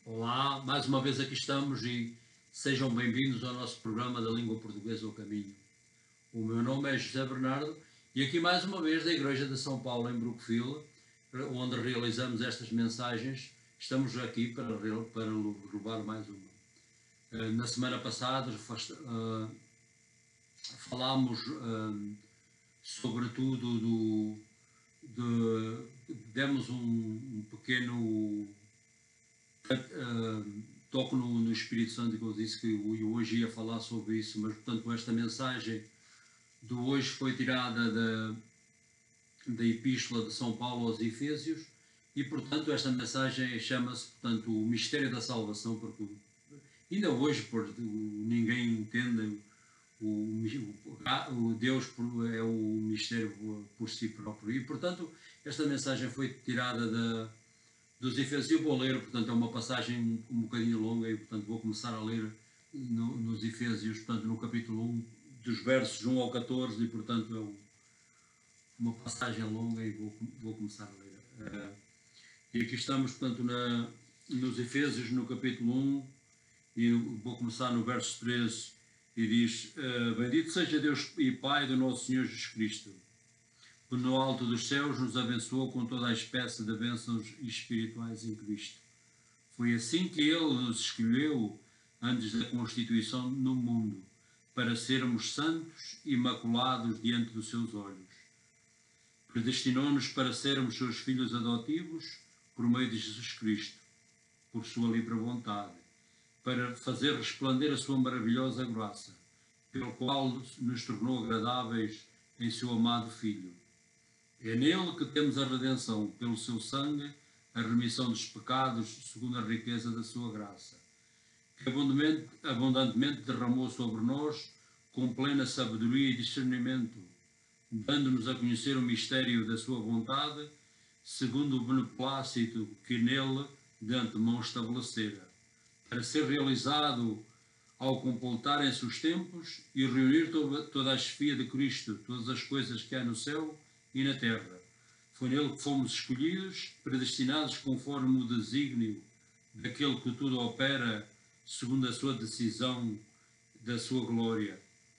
Olá, mais uma vez aqui estamos e sejam bem-vindos ao nosso programa da Língua Portuguesa ao Caminho. O meu nome é José Bernardo e aqui mais uma vez da Igreja de São Paulo em Brookfield, onde realizamos estas mensagens. Estamos aqui para levar mais uma. Na semana passada falámos sobretudo demos um pequeno toco no Espírito Santo, que eu disse que eu hoje ia falar sobre isso, mas portanto esta mensagem de hoje foi tirada da Epístola de São Paulo aos Efésios e portanto esta mensagem chama-se portanto o mistério da salvação, porque ainda hoje ninguém entende o Deus é o mistério por si próprio e portanto esta mensagem foi tirada dos Efésios. Eu vou ler, portanto é uma passagem um bocadinho longa e portanto vou começar a ler nos Efésios, portanto no capítulo 1, dos versos 1 ao 14 e portanto é uma passagem longa e vou começar a ler. E aqui estamos, portanto, nos Efésios, no capítulo 1, e vou começar no verso 13, e diz: Bendito seja Deus e Pai do nosso Senhor Jesus Cristo, que no alto dos céus nos abençoou com toda a espécie de bênçãos espirituais em Cristo. Foi assim que Ele nos escolheu antes da constituição no mundo, para sermos santos e imaculados diante dos seus olhos. Predestinou-nos para sermos seus filhos adotivos por meio de Jesus Cristo, por sua livre vontade, para fazer resplandecer a sua maravilhosa graça, pelo qual nos tornou agradáveis em seu amado Filho. É nele que temos a redenção, pelo seu sangue, a remissão dos pecados, segundo a riqueza da sua graça, que abundantemente derramou sobre nós, com plena sabedoria e discernimento, dando-nos a conhecer o mistério da sua vontade, segundo o beneplácito que nele de antemão estabelecera, para ser realizado ao completarem-se os tempos e reunir toda a chefia de Cristo, todas as coisas que há no céu e na terra. Foi nele que fomos escolhidos, predestinados conforme o desígnio daquele que tudo opera, segundo a sua decisão da sua glória,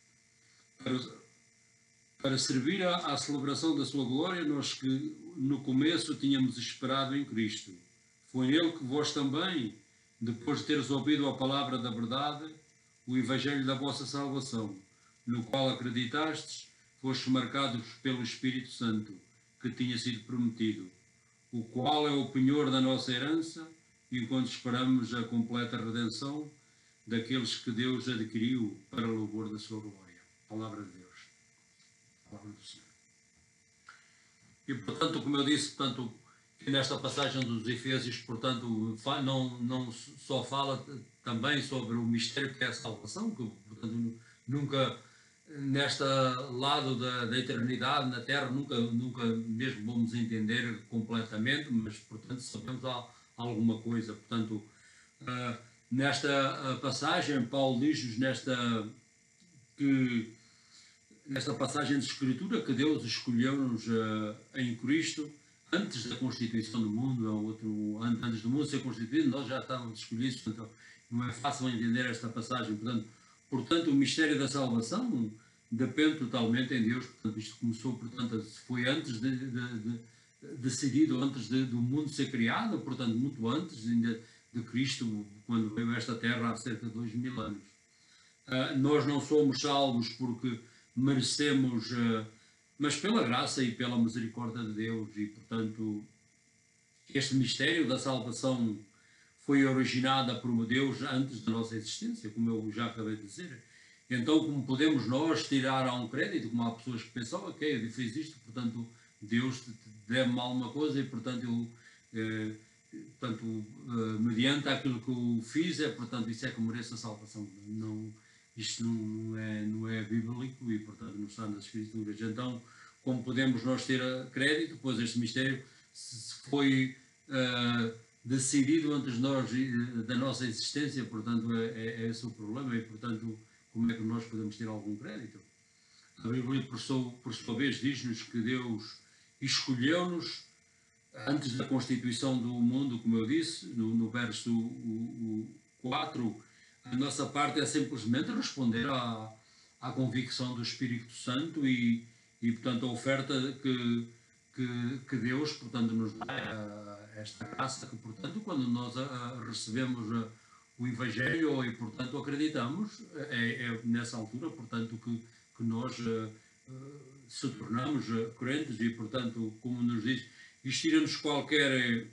para servir à celebração da sua glória, nós que no começo tínhamos esperado em Cristo. Foi nele que vós também, depois de teres ouvido a palavra da verdade, o evangelho da vossa salvação, no qual acreditastes, fostes marcados pelo Espírito Santo, que tinha sido prometido, o qual é o penhor da nossa herança, enquanto esperamos a completa redenção daqueles que Deus adquiriu para o louvor da sua glória. Palavra de Deus. Palavra do Senhor. E portanto, como eu disse, portanto, nesta passagem dos Efésios, portanto, não só fala também sobre o mistério que é a salvação, que portanto nunca neste lado da eternidade na Terra nunca mesmo vamos entender completamente, mas portanto sabemos alguma coisa. Portanto, nesta passagem Paulo diz-nos nesta passagem de Escritura que Deus escolheu-nos em Cristo antes da constituição do mundo, antes do mundo ser constituído, nós já estávamos escolhidos, portanto não é fácil entender esta passagem. Portanto, o mistério da salvação depende totalmente em Deus. Portanto, isto começou, portanto, foi antes decidido, antes do mundo ser criado, portanto, muito antes ainda de Cristo, quando veio a esta terra há cerca de 2000 anos. Nós não somos salvos porque merecemos, mas pela graça e pela misericórdia de Deus, e portanto este mistério da salvação foi originada por Deus antes da nossa existência, como eu já acabei de dizer. Então, como podemos nós tirar a um crédito, como há pessoas que pensam, ok, eu fiz isto, portanto Deus deve-me alguma coisa e portanto mediante aquilo que eu fiz, portanto isso é que merece a salvação. Isto não é bíblico e, portanto, não está nas Escrituras. Então, como podemos nós ter crédito, pois este mistério foi decidido antes de nós, da nossa existência, portanto, é esse o problema e, portanto, como é que nós podemos ter algum crédito? A Bíblia, por sua vez, diz-nos que Deus escolheu-nos antes da constituição do mundo, como eu disse, no verso 4, a nossa parte é simplesmente responder à convicção do Espírito Santo e portanto, a oferta que Deus, portanto, nos dá esta graça, que, portanto, quando nós recebemos o Evangelho e, portanto, acreditamos, é nessa altura, portanto, que nós se tornamos crentes e, portanto, como nos diz, isto tira-nos qualquer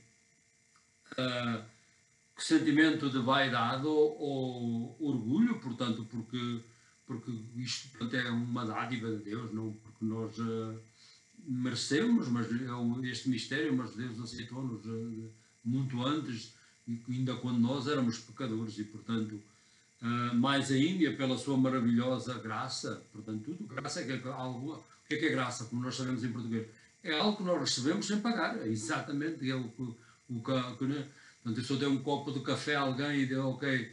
sentimento de vaidade ou orgulho, portanto, porque isto, portanto, é uma dádiva de Deus, não porque nós merecemos, mas este mistério, mas Deus aceitou-nos muito antes, ainda quando nós éramos pecadores, e portanto, mais ainda pela sua maravilhosa graça, portanto, tudo, graça é algo, o que é graça, como nós sabemos em português? É algo que nós recebemos sem pagar, é exatamente é o que né? Portanto, se eu dei um copo de café a alguém e deu, ok,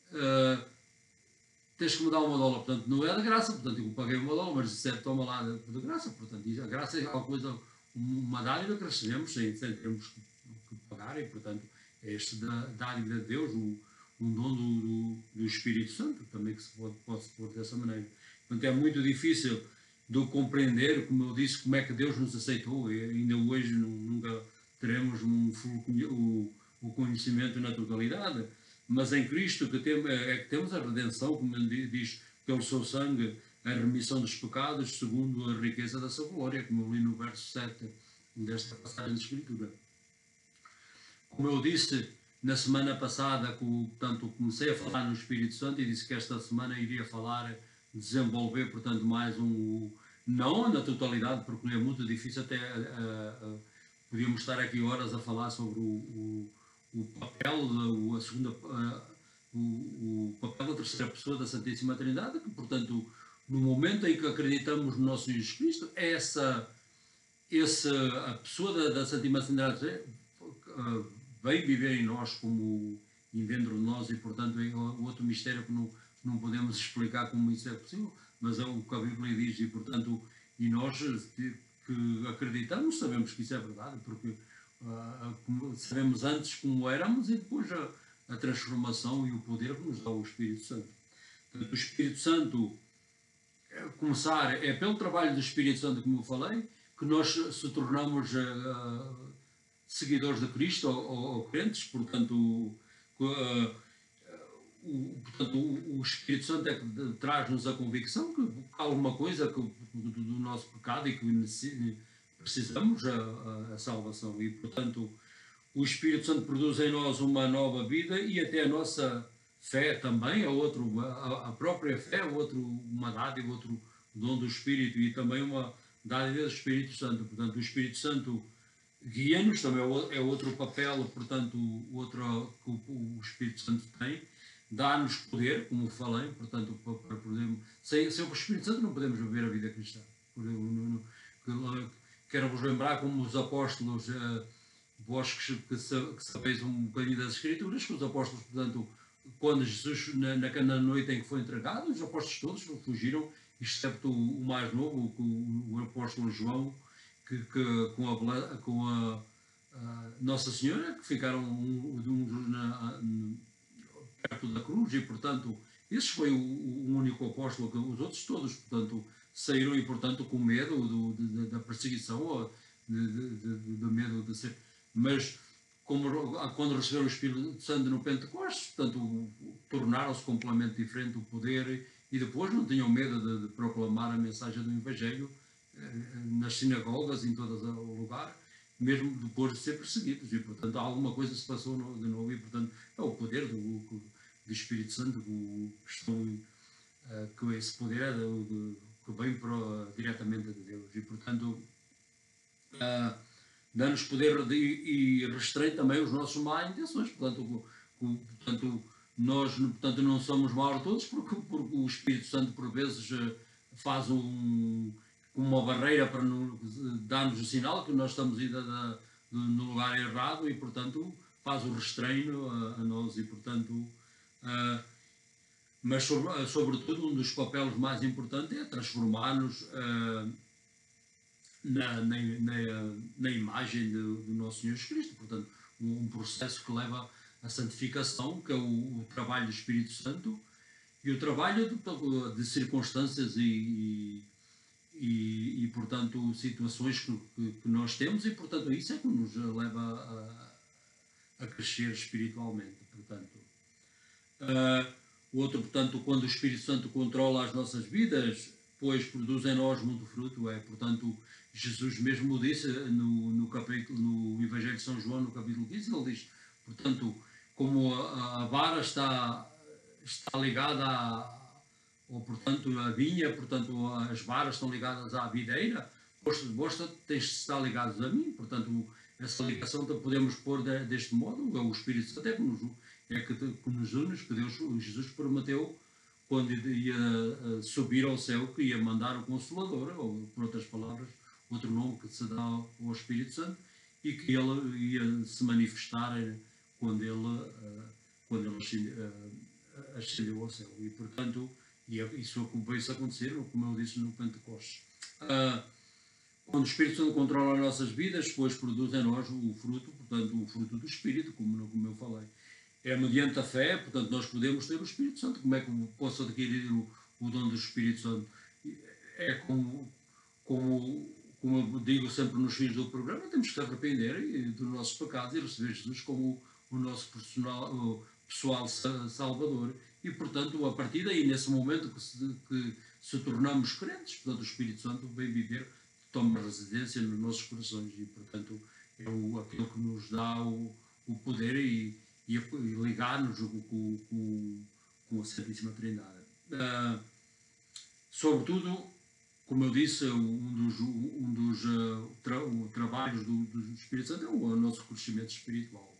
tens que me dar $1, portanto, não é de graça, portanto, eu paguei $1, mas disser, toma lá de graça, portanto, a graça é alguma coisa, uma dádiva que recebemos sem termos que pagar, e, portanto, é este dádiva de Deus, um dom do Espírito Santo, também que se pode pôr dessa maneira. Portanto, é muito difícil de compreender, como eu disse, como é que Deus nos aceitou, e ainda hoje nunca teremos o conhecimento na totalidade, mas em Cristo que temos a redenção, como ele diz, pelo seu sangue, a remissão dos pecados, segundo a riqueza da sua glória, como eu li no verso 7 desta passagem de Escritura. Como eu disse na semana passada, portanto, comecei a falar no Espírito Santo e disse que esta semana iria falar, desenvolver, portanto, mais não na totalidade, porque é muito difícil, até podíamos estar aqui horas a falar sobre o papel, o papel da terceira pessoa da Santíssima Trindade, que, portanto, no momento em que acreditamos no nosso Jesus Cristo, a pessoa da Santíssima Trindade vem viver em nós como dentro de nós, e, portanto, é outro mistério que não podemos explicar como isso é possível, mas é o que a Bíblia diz, e, portanto, e nós que acreditamos sabemos que isso é verdade, porque sabemos antes como éramos e depois a transformação e o poder que nos dá o Espírito Santo. Portanto, o Espírito Santo, começar, é pelo trabalho do Espírito Santo, como eu falei, que nós se tornamos seguidores de Cristo ou crentes, portanto, o Espírito Santo é que traz-nos a convicção que há alguma coisa do nosso pecado e que precisamos a salvação, e, portanto, o Espírito Santo produz em nós uma nova vida, e até a nossa fé também, a própria fé é uma dádiva, outro dom do Espírito, e também uma dádiva do Espírito Santo. Portanto, o Espírito Santo guia-nos, também é outro papel, portanto, que o Espírito Santo tem, dá-nos poder, como falei, portanto, para podermos, sem o Espírito Santo não podemos viver a vida cristã. Quero-vos lembrar como os apóstolos, vós que sabeis um bocadinho das Escrituras, que os apóstolos, portanto, quando Jesus, na noite em que foi entregado, os apóstolos todos fugiram, excepto o mais novo, o apóstolo João, que com a Nossa Senhora, que ficaram perto da cruz, e, portanto, esse foi o único apóstolo, que os outros todos, portanto, saíram, e, portanto, com medo da perseguição, ou do medo de ser. Mas, quando receberam o Espírito Santo no Pentecostes, portanto, tornaram-se completamente diferente o poder, e depois não tinham medo de proclamar a mensagem do Evangelho nas sinagogas, em todo o lugar, mesmo depois de ser perseguidos, e, portanto, alguma coisa se passou de novo, e, portanto, é o poder do Espírito Santo, que esse poder é que vem diretamente de Deus, e, portanto, dá-nos poder e restreita também os nossos más intenções, portanto, nós, portanto, não somos maus todos, porque o Espírito Santo, por vezes, faz uma barreira para dar-nos o sinal que nós estamos no lugar errado, e, portanto, faz o restreino a nós, e, portanto, mas sobretudo um dos papéis mais importantes é transformar-nos na imagem do nosso Senhor Jesus Cristo. Portanto, um processo que leva à santificação, que é o trabalho do Espírito Santo e o trabalho de circunstâncias portanto, situações que nós temos e, portanto, isso é que nos leva a crescer espiritualmente. Portanto, o outro, portanto, quando o Espírito Santo controla as nossas vidas, pois produz em nós muito fruto, portanto, Jesus mesmo disse no Evangelho de São João, no capítulo 15, ele diz, portanto, como a vara está ligada ou portanto a vinha, portanto as varas estão ligadas à videira, vós tens de estar ligados a mim, portanto essa ligação podemos pôr deste modo, o Espírito Santo é que nos une, que Jesus prometeu quando ia subir ao céu, que ia mandar o Consolador, ou por outras palavras, outro nome que se dá ao Espírito Santo, e que ele ia se manifestar quando ele ascendeu ao céu. E, portanto, isso veio-se acontecer, como eu disse, no Pentecostes. Quando o Espírito Santo controla as nossas vidas, depois produz em nós o fruto, portanto, o fruto do Espírito, como eu falei. É mediante a fé, portanto, nós podemos ter o Espírito Santo. Como é que posso adquirir o dom do Espírito Santo? É como eu digo sempre nos fins do programa, temos que se arrepender dos nossos pecados e receber Jesus como o nosso pessoal Salvador. E, portanto, a partir daí, nesse momento que se tornamos crentes, portanto, o Espírito Santo vem viver, toma residência nos nossos corações e, portanto, é aquilo que nos dá o poder e ligar-nos com a Santíssima Trindade. Sobretudo, como eu disse, um dos trabalhos do Espírito Santo é o nosso crescimento espiritual.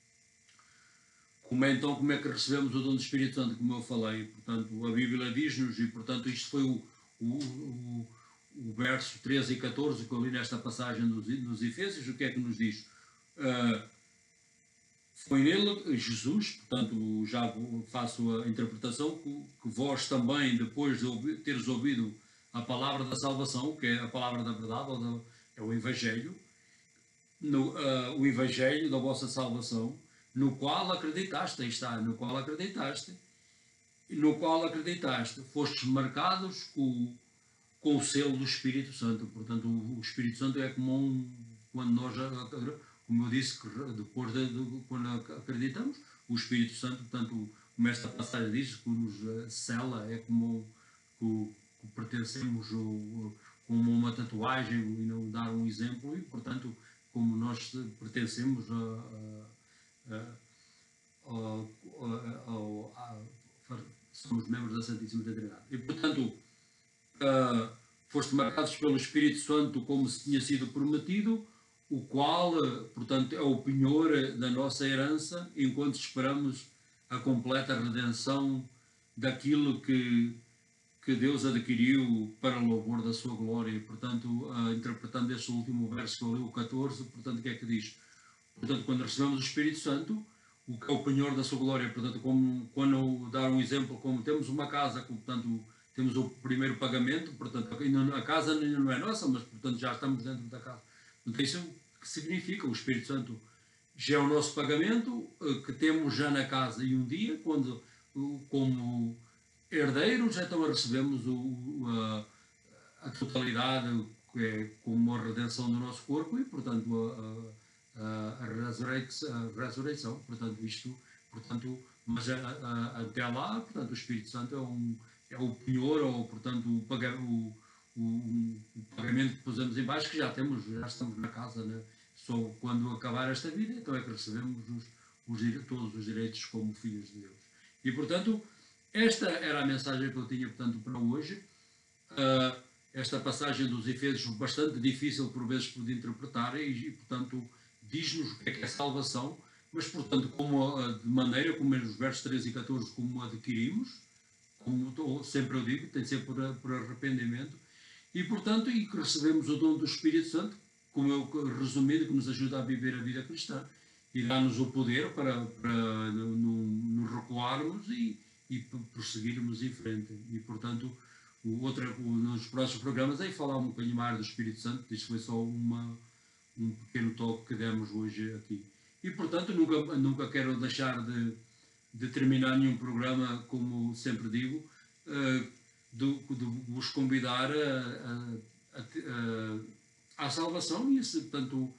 Como é que recebemos o dom do Espírito Santo, como eu falei? Portanto, a Bíblia diz-nos, e portanto isto foi o verso 13 e 14 que eu li nesta passagem dos Efésios. O que é que nos diz? Foi nele, Jesus, portanto já faço a interpretação, que vós também, depois de teres ouvido a palavra da salvação, que é a palavra da verdade, é o Evangelho, o Evangelho da vossa salvação, no qual acreditaste, aí está, no qual acreditaste, fostes marcados com o selo do Espírito Santo. Portanto, o Espírito Santo é como quando nós, como eu disse, depois quando acreditamos, o Espírito Santo, portanto, como esta passagem diz, que nos sela, é como que pertencemos como uma tatuagem, e não dar um exemplo, e, portanto, como nós pertencemos somos membros da Santíssima Trindade. E, portanto, foste marcados pelo Espírito Santo como se tinha sido prometido, o qual, portanto, é o penhor da nossa herança, enquanto esperamos a completa redenção daquilo que Deus adquiriu para o louvor da sua glória. E, portanto, interpretando este último verso que eu li, o 14, portanto, o que é que diz? Portanto, quando recebemos o Espírito Santo, o que é o penhor da sua glória, portanto, quando dar um exemplo, como temos uma casa, portanto, temos o primeiro pagamento, portanto, a casa ainda não é nossa, mas, portanto, já estamos dentro da casa. Então, isso que significa? O Espírito Santo já é o nosso pagamento, que temos já na casa, e um dia, quando, como herdeiros, então recebemos a totalidade, que é como a redenção do nosso corpo e, portanto, a ressurreição. Portanto, mas até lá, portanto, o Espírito Santo é o penhor, ou, portanto, o pagamento que pusemos em baixo, que já estamos na casa, né? Só quando acabar esta vida, então é que recebemos todos os direitos como filhos de Deus. E, portanto, esta era a mensagem que eu tinha, portanto, para hoje. Esta passagem dos Efésios, bastante difícil por vezes de interpretar, e portanto, diz-nos o que é salvação, mas, portanto, de maneira como nos versos 13 e 14, como adquirimos, como sempre eu digo, tem de ser por arrependimento, e, portanto, e que recebemos o dom do Espírito Santo, como eu resumido, que nos ajuda a viver a vida cristã, e dá-nos o poder para nos recuarmos e prosseguirmos em frente. E, portanto, nos próximos programas, aí falar um bocadinho mais do Espírito Santo. Isto foi só um pequeno toque que demos hoje aqui. E, portanto, nunca quero deixar de terminar nenhum programa, como sempre digo, de vos convidar à salvação e, portanto,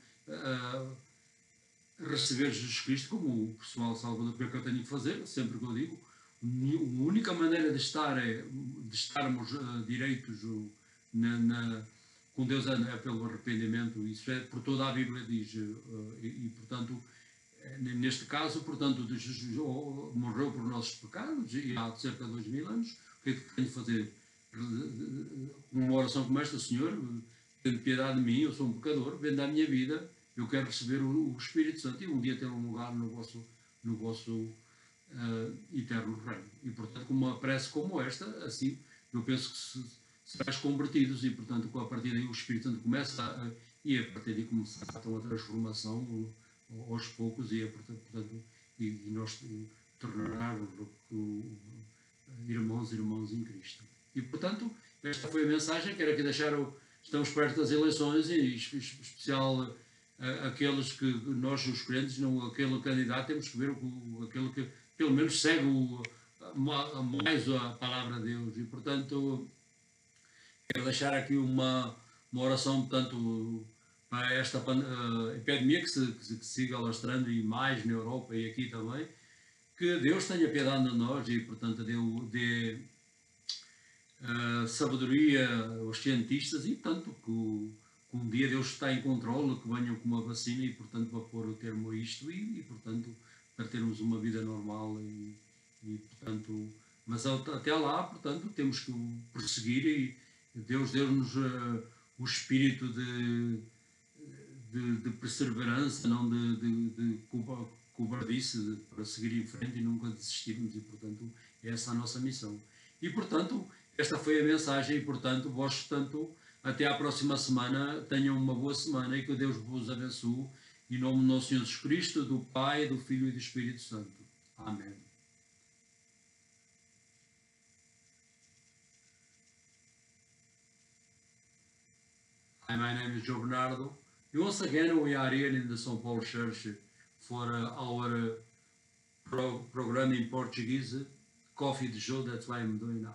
receber Jesus Cristo como o pessoal salvador que eu tenho que fazer, sempre que eu digo. A única maneira de estarmos direitos com Deus é pelo arrependimento. Isso é por toda a Bíblia diz, e portanto, neste caso, portanto, Jesus morreu por nossos pecados e há cerca de 2000 anos. O que é que tenho de fazer? Uma oração como esta: Senhor, tende piedade de mim, eu sou um pecador, venda a minha vida, eu quero receber o Espírito Santo e um dia ter um lugar no vosso eterno reino. E, portanto, com uma prece como esta, assim, eu penso que serás convertidos e, portanto, a partir daí o Espírito Santo começa e a partir daí começa a transformação aos poucos e, portanto, e nós tornarmos irmãos em Cristo. E, portanto, esta foi a mensagem. Quero aqui deixar, estamos perto das eleições e, em especial, aqueles que nós, os crentes, não aquele candidato, temos que ver aquele que pelo menos segue mais a palavra de Deus. E, portanto, quero deixar aqui uma oração, portanto, para esta epidemia que se siga alastrando e mais na Europa e aqui também, que Deus tenha piedade de nós e, portanto, dê sabedoria aos cientistas e, portanto, que um dia Deus está em controle, que venham com uma vacina e, portanto, para pôr o termo a isto e, portanto, para termos uma vida normal e, portanto, mas até lá, portanto, temos que prosseguir e Deus deu-nos o espírito de perseverança, não de cobardice, para seguir em frente e nunca desistirmos e, portanto, essa é a nossa missão. E, portanto, esta foi a mensagem e, portanto, vós, portanto, até à próxima semana, tenham uma boa semana e que Deus vos abençoe. Em nome do nosso Senhor Jesus Cristo, do Pai, do Filho e do Espírito Santo. Amém. Hi, my name is Joe Bernardo. And once again, we are here in the São Paulo Church for our program in Portuguese, Coffee de Joe. That's why I'm doing now.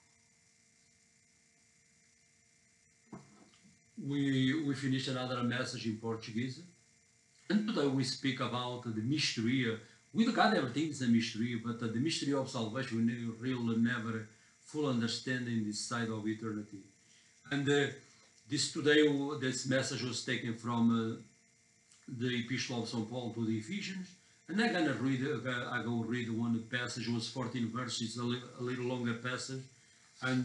We finished another message in Portuguese. And today we speak about the mystery. With God, everything is a mystery, but the mystery of salvation we really never full understand in this side of eternity. And this message was taken from the Epistle of St. Paul to the Ephesians. And I'm gonna read. I go read one passage. It was 14 verses, a little longer passage, and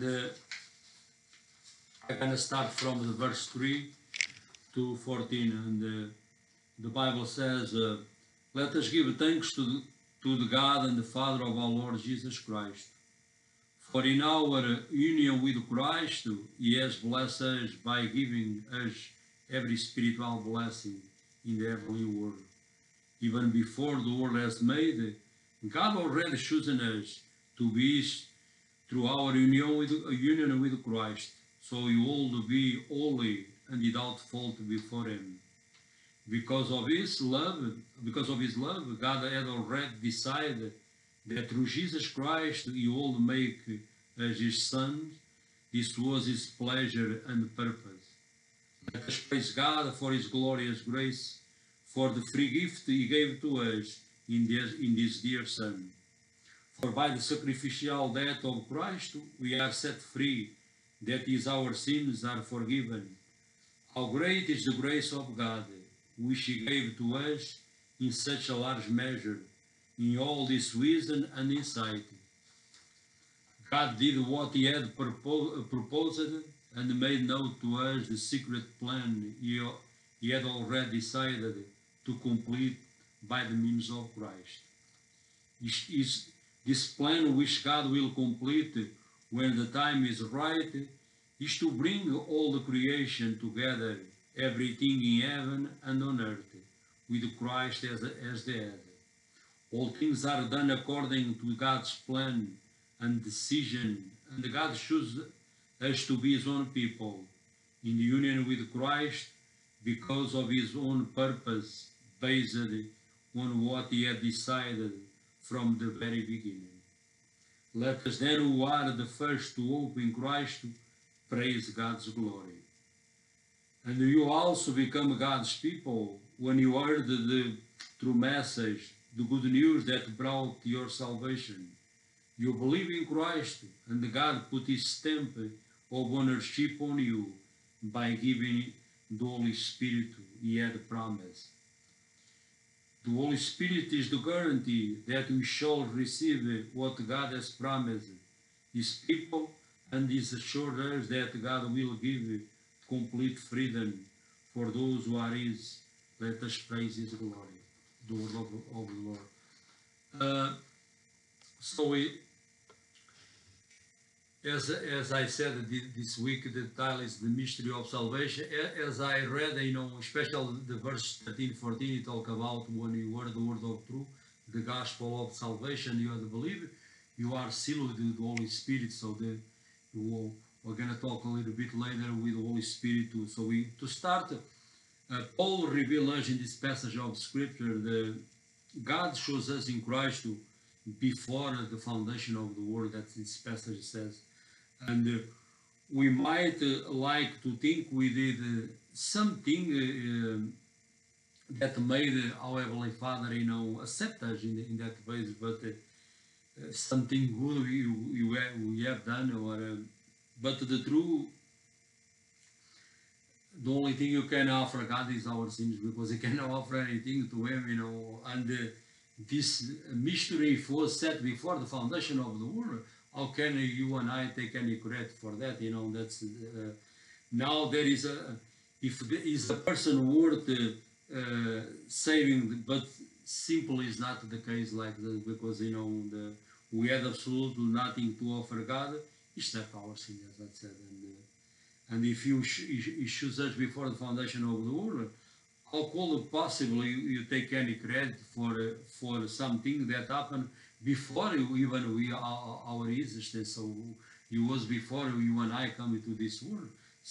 I'm gonna start from the verse 3 to 14, and the Bible says, "Let us give thanks to the God and the Father of our Lord Jesus Christ. For in our union with Christ, He has blessed us by giving us every spiritual blessing in the heavenly world. Even before the world has made, God already chosen us to be through our union with Christ, so you all be holy and without fault before Him. Because of His love, God had already decided that through Jesus Christ you all make as His sons. This was His pleasure and purpose. Let us praise God for His glorious grace, for the free gift He gave to us in this dear Son. For by the sacrificial death of Christ we are set free, that is, our sins are forgiven. How great is the grace of God, which He gave to us in such a large measure, in all this wisdom and insight. God did what He had proposed and made known to us the secret plan He had already decided to complete by the means of Christ. This plan which God will complete when the time is right is to bring all the creation together, everything in heaven and on earth, with Christ as the head. All things are done according to God's plan and decision, and God as to be his own people, in union with Christ, because of his own purpose, based on what he had decided from the very beginning. Let us then, who are the first to hope in Christ, praise God's glory. And you also become God's people when you heard the true message, the good news that brought your salvation. You believe in Christ, and God put his stamp of ownership on you by giving the Holy Spirit he had promised. The Holy Spirit is the guarantee that we shall receive what God has promised his people, and is assured us that God will give complete freedom for those who are his. Let us praise his glory, the word of the Lord. As I said this week, the title is The Mystery of Salvation. As I read, especially the verse 13, 14, it talk about when you heard the word of truth, the gospel of salvation, you have to believe, you are sealed with the Holy Spirit. So we're going to talk a little bit later with the Holy Spirit too. So to start, Paul reveals us in this passage of Scripture that God shows us in Christ before the foundation of the world, that this passage says. And we might like to think we did something that made our Heavenly Father, accept us in that way, but something good we have done, but the only thing you can offer God is our sins, because you cannot offer anything to him, and this mystery was set before the foundation of the world. How can you and I take any credit for that? That's now there is is a person worth saving, but simply is not the case like this, because we had absolutely nothing to offer God except our sin, as I said, and if you choose us before the foundation of the world, how could possibly you take any credit for something that happened before even our existence? So it was before you and I come into this world.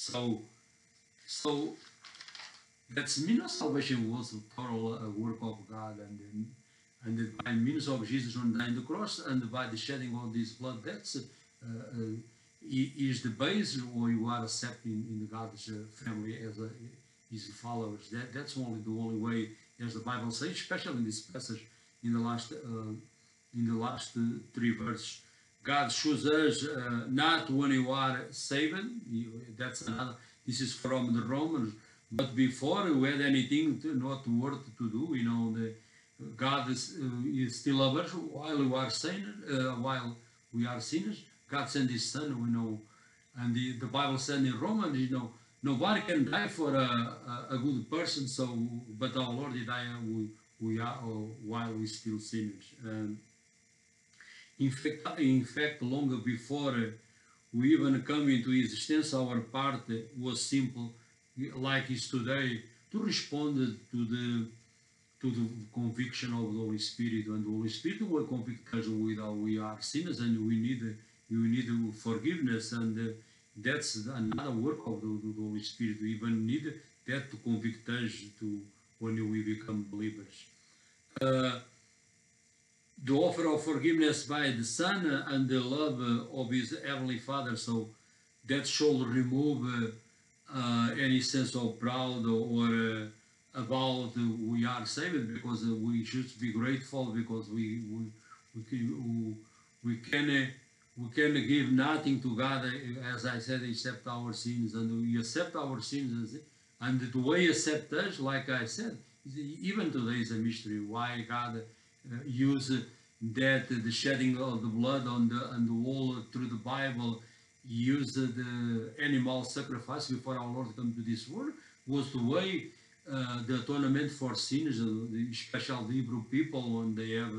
So that's means salvation was a total work of God, and by means of Jesus on the cross, and by the shedding of this blood, that's is the base where you are accepted in God's family as his followers. That's only the only way, as the Bible says, especially in this passage in the last 3 verses. God shows us not when you are saved. That's another. This is from the Romans. But before you had anything not worth to do, God is still lovers while we are sinners. While we are sinners, God sent His Son. And the Bible said in Romans, nobody can die for a good person. So, but our Lord did die while we still sinners. In fact, long before we even come into existence, our part was simple, like is today, to respond to the conviction of the Holy Spirit, and the Holy Spirit will convict us with we are sinners and we need forgiveness, and that's another work of the Holy Spirit. We even need that to convict us to when we become believers. The offer of forgiveness by the Son and the love of His Heavenly Father, so that should remove any sense of pride or about we are saved, because we should be grateful, because we can give nothing to God, as I said, except our sins, and we accept our sins, and the way He accepts us, like I said, even today is a mystery why God used that the shedding of the blood on the wall through the Bible, used the animal sacrifice before our Lord came to this world, was the way the atonement for sinners, especially the Hebrew people, when they have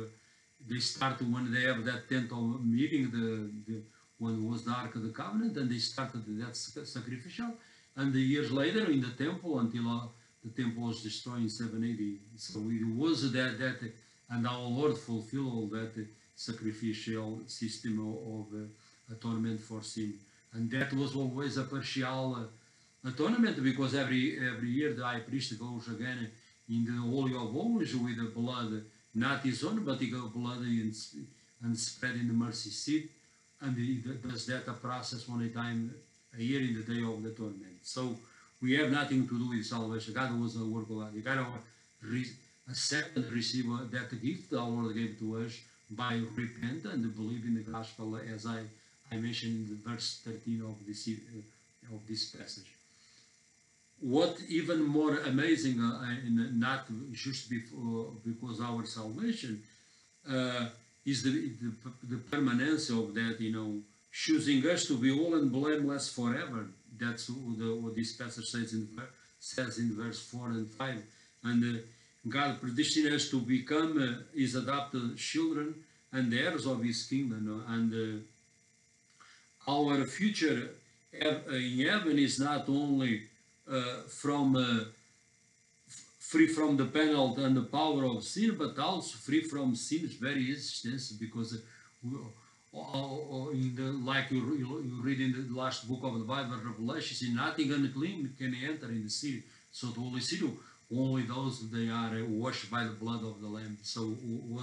that tent of meeting, when it was the Ark of the Covenant, and they started that sacrificial, and the years later in the temple, until the temple was destroyed in 780. So it was that and our Lord fulfilled all that sacrificial system of atonement for sin. And that was always a partial atonement, because every year the high priest goes again in the Holy of Holies with the blood, not his own, but he got blood and spread in the mercy seat, and he does that a process one time a year in the Day of the Atonement. So we have nothing to do with salvation. God was a work of God. You got to accept and receive that gift the Lord gave to us by repent and believe in the gospel, as I mentioned in the verse 13 of this passage. What even more amazing, not just because our salvation, is the permanence of that, choosing us to be all and blameless forever. That's what this passage says in verse 4 and 5. And God predestined us to become His adopted children and the heirs of His kingdom. And our future in heaven is not only free from the penalty and the power of sin, but also free from sin's very existence, because like you read in the last book of the Bible, Revelation, nothing unclean can enter in the city. So the Holy City, only those they are washed by the blood of the Lamb. So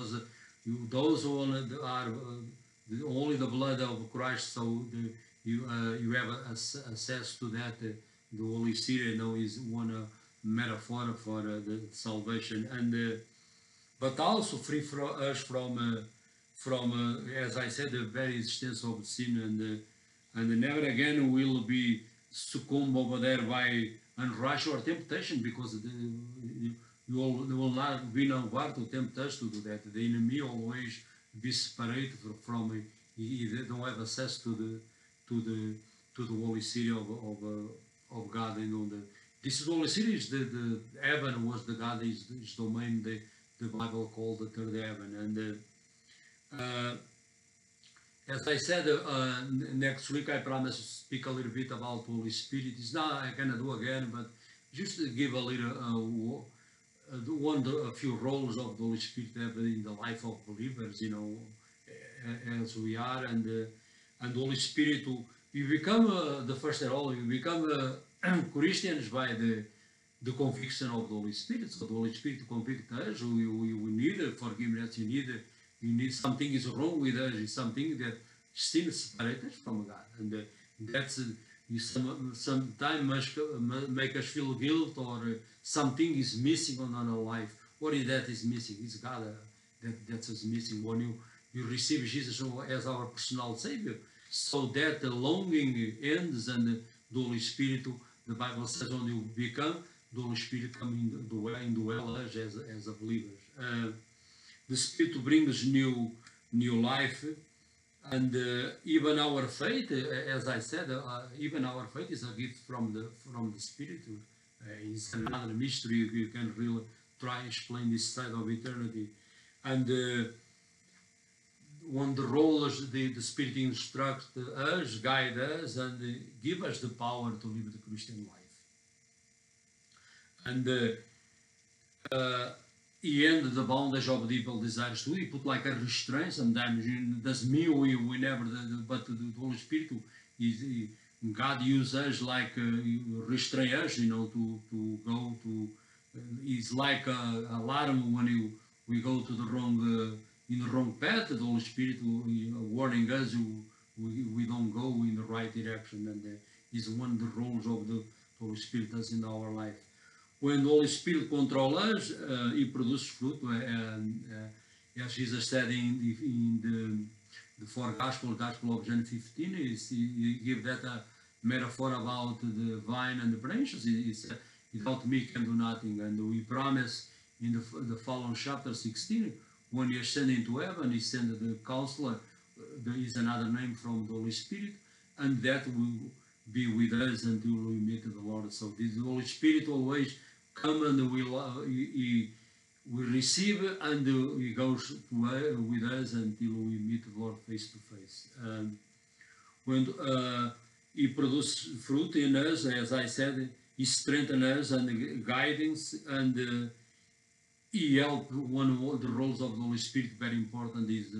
those are only the blood of Christ. So you have access to that. The Holy City, is one metaphor for the salvation, and but also free from as I said, the very existence of sin, and never again will be succumb over there by unrush or temptation, because you will not be nowhere to tempt us to do that. The enemy always be separated from. He don't have access to the Holy City of God. This Holy City is the heaven was the God is domain. The Bible called the third heaven. And as I said, next week I promise to speak a little bit about Holy Spirit. It's not I cannot do again, but just to give a little a few roles of the Holy Spirit in the life of believers, as we are, and the Holy Spirit. We become the first of all. We become Christians by the conviction of the Holy Spirit. So the Holy Spirit convicts us. We need forgiveness. You need something is wrong with us. It's something that still separates us from God, and that's sometimes must make us feel guilt, or something is missing on our life. What is that is missing? It's God that is missing when you receive Jesus as our personal Savior. So that the longing ends, and the Holy Spirit, the Bible says, when you become, the Holy Spirit come indwell us as a believers. The Spirit brings new life, and even our faith, as I said, even our faith is a gift from the Spirit. It's another mystery you can really try explain this side of eternity, and. When the roles the Spirit instructs us, guide us, and give us the power to live the Christian life. And he ended the bondage of the evil desires too. He put like a restraint. Sometimes it doesn't mean we never, but the Holy Spirit, God uses us like restrain us, to go to. It's like an alarm when we go to the wrong. In the wrong path, the Holy Spirit warning us we don't go in the right direction, and is one of the roles of the Holy Spirit does in our life. When the Holy Spirit controls us, He produces fruit, as Jesus said in the fourth Gospel of John 15, He gives that a metaphor about the vine and the branches. He said, without me can do nothing, and we promise in the following chapter 16, when you ascend into heaven, He sent the Counselor. There is another name from the Holy Spirit, and that will be with us until we meet the Lord. So this Holy Spirit always come and He will receive, and He goes with us until we meet the Lord face to face. When He produces fruit in us, as I said, He strengthens us and guidance, and He helps. One of the roles of the Holy Spirit, very important, is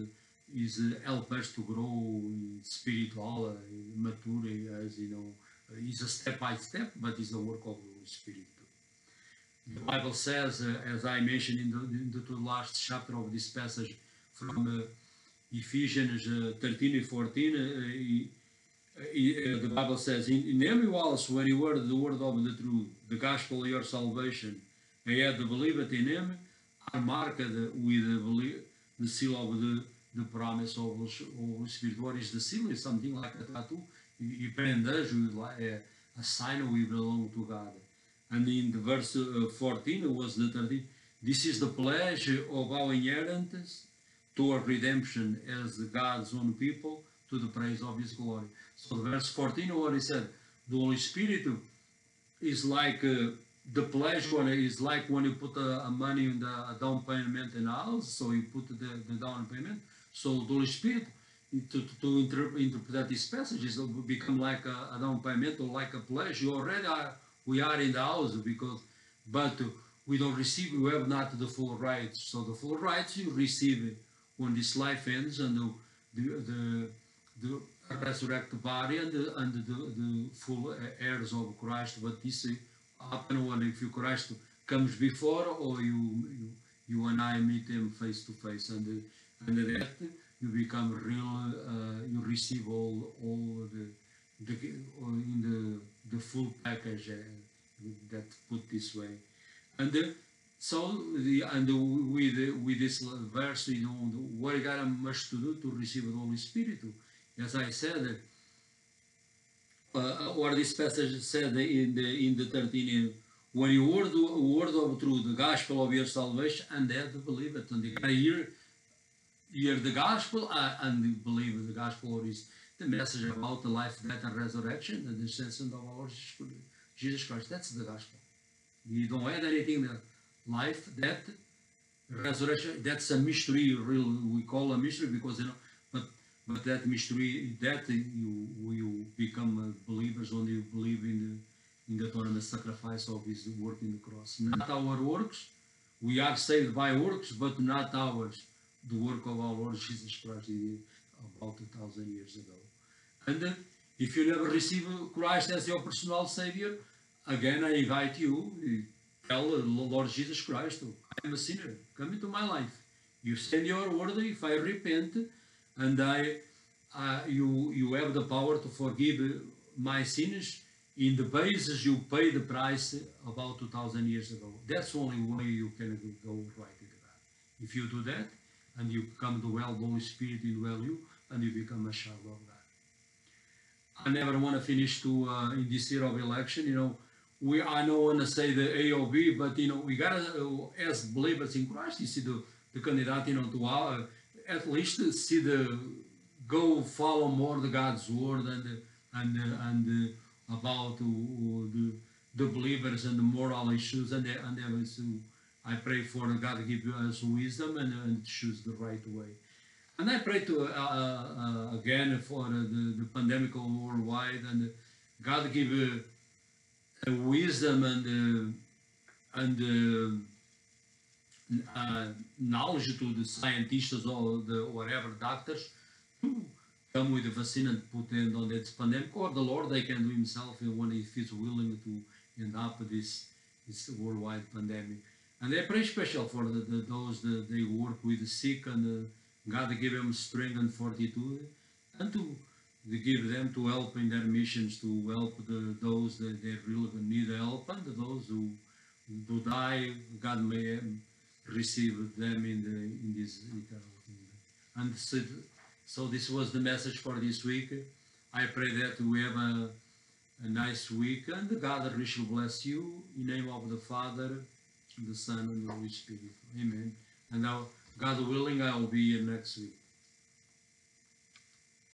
help us to grow spiritual, mature, as you know, is a step by step, but is a work of the Holy Spirit. The Bible says, as I mentioned in the last chapter of this passage from Ephesians 13 and 14, the Bible says, in every house when you heard the word of the truth, the gospel of your salvation, and you had believed in him, are marked with the seal of the promise of the Holy Spirit. What is the seal? It's something like a tattoo. You prend a sign we belong to God. And in the verse 14 was the 13. This is the pledge of our inheritance toward redemption as God's own people, to the praise of His glory. So verse 14, what he said, the Holy Spirit is like the pledge one is like when you put money in the down payment in a house, so you put the down payment. So the Holy Spirit, to interpret this passage, is become like a down payment or like a pledge. You already are, we are in the house, but we don't receive, we have not the full rights. So the full rights you receive when this life ends, and the resurrected body and the full heirs of Christ. But this happen when if Christ comes before, or you and I meet him face to face, and that you become real. You receive all the full package, that put this way, and. With this verse, you know, what you got much to do to receive the Holy Spirit. As I said, or this passage said in the 13, when you heard the word of truth, the gospel of your salvation, and that believe it, and you hear the gospel and believe the gospel is the message about the life, death, and resurrection, and the ascension of our Lord Jesus Christ. That's the gospel. You don't add anything there. Life, death, resurrection, that's a mystery, we call a mystery, because you know, but that mystery, that you become believers when you believe in the atonement sacrifice of His work in the cross. Not our works, we are saved by works, but not ours. The work of our Lord Jesus Christ about 2,000 years ago. And if you never receive Christ as your personal Savior, again I invite you, tell the Lord Jesus Christ, I am a sinner, come into my life. You send your word, if I repent, and you have the power to forgive my sins in the basis you paid the price about 2,000 years ago. That's the only way you can go right with God. If you do that, and you come to well, the Holy Spirit indwell you, and you become a child of God. I never want to finish in this year of election, you know, I don't want to say the A or B, but you know, we gotta, as believers in Christ, you see the candidate, you know, to at least see go follow more the God's word and about the believers and the moral issues, and I pray for God to give us wisdom and choose the right way. And I pray to again for the pandemic worldwide, and God give wisdom and knowledge to the scientists or the whatever doctors to come with the vaccine and put in on this pandemic, or the Lord they can do Himself when He is willing to end up this worldwide pandemic. And I pray special for those that they work with the sick, and God give them strength and fortitude, and to give them to help in their missions, to help those that they really need help, and those who die, God may receive them in this eternal kingdom. And so this was the message for this week. I pray that we have a nice week, and God richly bless you in the name of the Father, the Son, and the Holy Spirit. Amen. And now, God willing, I will be here next week.